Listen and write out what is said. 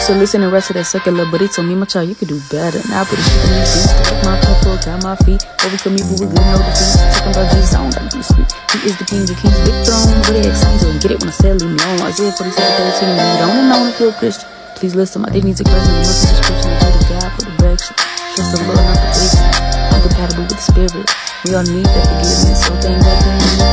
used to listen to the rest of that secular, but he told me, my child, you could do better. Now I put a shit in these beats, took my platform, got my feet. Overcome me, but we good, no defeat. Talking about Jesus, I don't gotta be sweet. He is the king of kings, big throne, but he excited and get it when I said leave me alone. Isaiah 47:13, and you don't know if you're a Christian. Please listen, my dignity to Christ and look at the description. I pray to God for direction. Trust the Lord, not the Christian. I'm compatible with the Spirit. We all need that forgiveness, so thank God.